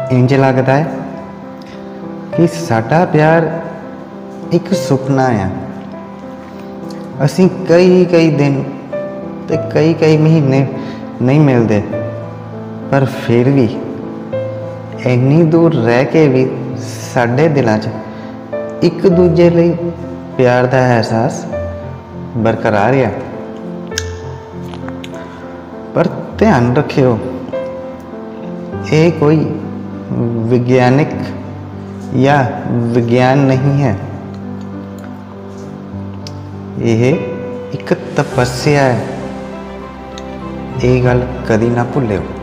इंज लगता है कि साडा प्यार एक सुपना है। असी कई कई दिन ते कई कई महीने नहीं मिलते, पर फिर भी इन्नी दूर रह के भी साडे दिलों च एक दूजे लई प्यार का एहसास बरकरार है। पर ध्यान रखियो, ये कोई विज्ञानिक या विज्ञान नहीं है, यह एक तपस्या है। ये गल कदी ना भुल्लियो।